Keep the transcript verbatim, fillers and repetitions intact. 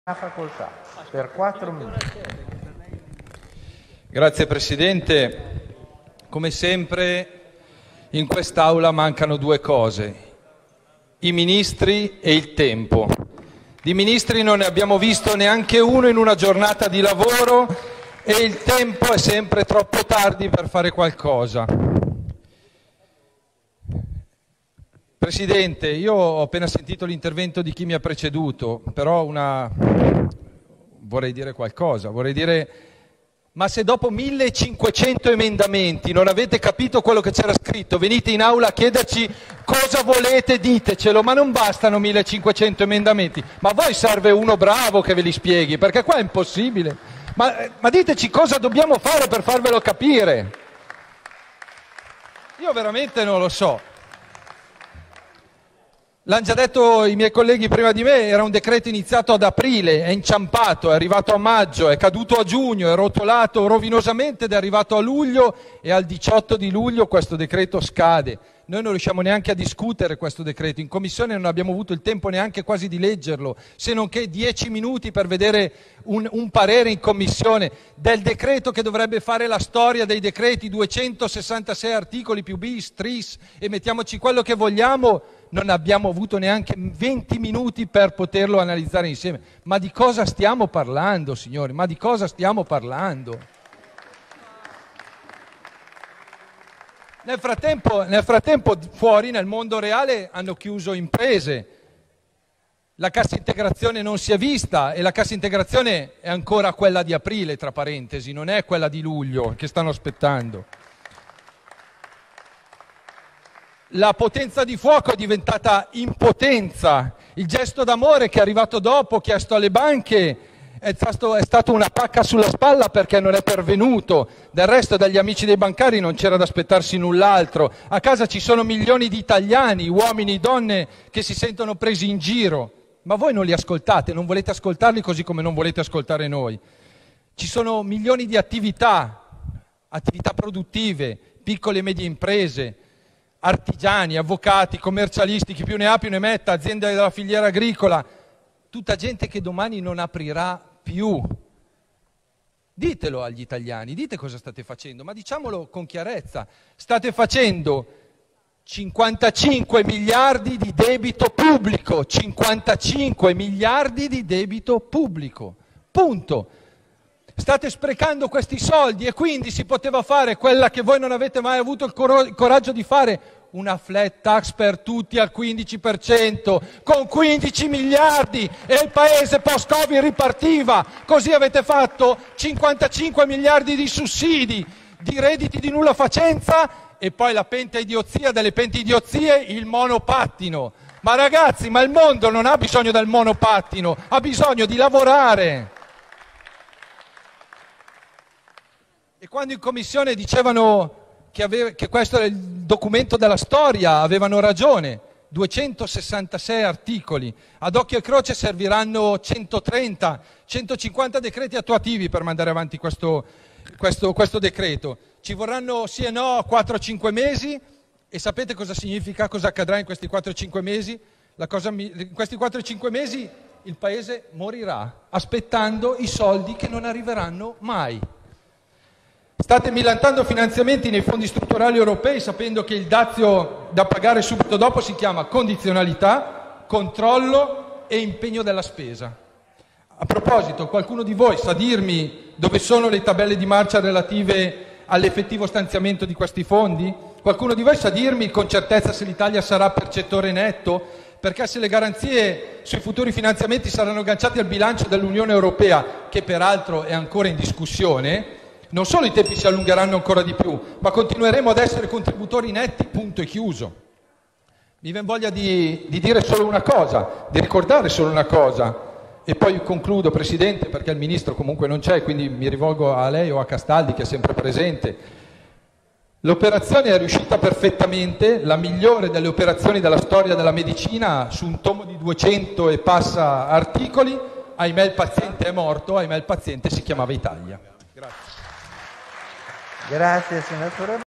facoltà per quattro minuti. Grazie Presidente. Come sempre in quest'Aula mancano due cose: i ministri e il tempo. Di ministri non ne abbiamo visto neanche uno in una giornata di lavoro e il tempo è sempre troppo tardi per fare qualcosa. Presidente, io ho appena sentito l'intervento di chi mi ha preceduto, però una... vorrei dire qualcosa, vorrei dire, ma se dopo millecinquecento emendamenti non avete capito quello che c'era scritto, venite in aula a chiederci cosa volete, ditecelo, ma non bastano millecinquecento emendamenti, ma a voi serve uno bravo che ve li spieghi, perché qua è impossibile, ma, ma diteci cosa dobbiamo fare per farvelo capire. Io veramente non lo so. L'hanno già detto i miei colleghi prima di me, era un decreto iniziato ad aprile, è inciampato, è arrivato a maggio, è caduto a giugno, è rotolato rovinosamente ed è arrivato a luglio e al diciotto di luglio questo decreto scade. Noi non riusciamo neanche a discutere questo decreto, in commissione non abbiamo avuto il tempo neanche quasi di leggerlo, se non che dieci minuti per vedere un, un parere in commissione del decreto che dovrebbe fare la storia dei decreti, duecentosessantasei articoli più bis, tris e mettiamoci quello che vogliamo. Non abbiamo avuto neanche venti minuti per poterlo analizzare insieme. Ma di cosa stiamo parlando, signori? Ma di cosa stiamo parlando? Nel frattempo, nel frattempo fuori, nel mondo reale, hanno chiuso imprese. La cassa integrazione non si è vista e la cassa integrazione è ancora quella di aprile, tra parentesi, non è quella di luglio che stanno aspettando. La potenza di fuoco è diventata impotenza, il gesto d'amore che è arrivato dopo, chiesto alle banche, è stato, è stato una pacca sulla spalla perché non è pervenuto, del resto dagli amici dei bancari non c'era da aspettarsi null'altro, a casa ci sono milioni di italiani, uomini e donne che si sentono presi in giro, ma voi non li ascoltate, non volete ascoltarli così come non volete ascoltare noi. Ci sono milioni di attività, attività produttive, piccole e medie imprese, artigiani, avvocati, commercialisti, chi più ne ha più ne metta, aziende della filiera agricola, tutta gente che domani non aprirà più. Ditelo agli italiani, dite cosa state facendo, ma diciamolo con chiarezza. State facendo cinquantacinque miliardi di debito pubblico, cinquantacinque miliardi di debito pubblico, punto. State sprecando questi soldi e quindi si poteva fare quella che voi non avete mai avuto il, cor- il coraggio di fare, una flat tax per tutti al quindici per cento, con quindici miliardi e il paese post-Covid ripartiva. Così avete fatto cinquantacinque miliardi di sussidi, di redditi di nulla facenza e poi la penta-idiozia delle penta-idiozie, il monopattino. Ma ragazzi, ma il mondo non ha bisogno del monopattino, ha bisogno di lavorare. E quando in commissione dicevano che, aveva, che questo è il documento della storia, avevano ragione. duecentosessantasei articoli, ad occhio e croce serviranno centotrenta, centocinquanta decreti attuativi per mandare avanti questo, questo, questo decreto. Ci vorranno sì e no quattro cinque mesi e sapete cosa significa, cosa accadrà in questi quattro cinque mesi? La cosa, in questi quattro cinque mesi il Paese morirà aspettando i soldi che non arriveranno mai. State millantando finanziamenti nei fondi strutturali europei sapendo che il dazio da pagare subito dopo si chiama condizionalità, controllo e impegno della spesa. A proposito, qualcuno di voi sa dirmi dove sono le tabelle di marcia relative all'effettivo stanziamento di questi fondi? Qualcuno di voi sa dirmi con certezza se l'Italia sarà percettore netto? Perché se le garanzie sui futuri finanziamenti saranno agganciate al bilancio dell'Unione Europea, che peraltro è ancora in discussione, non solo i tempi si allungheranno ancora di più, ma continueremo ad essere contributori netti, punto e chiuso. Mi viene voglia di, di dire solo una cosa, di ricordare solo una cosa, e poi concludo, Presidente, perché il Ministro comunque non c'è, quindi mi rivolgo a lei o a Castaldi, che è sempre presente. L'operazione è riuscita perfettamente, la migliore delle operazioni della storia della medicina, su un tomo di duecento e passa articoli. Ahimè il paziente è morto, ahimè il paziente si chiamava Italia. Grazie. Grazie senatore.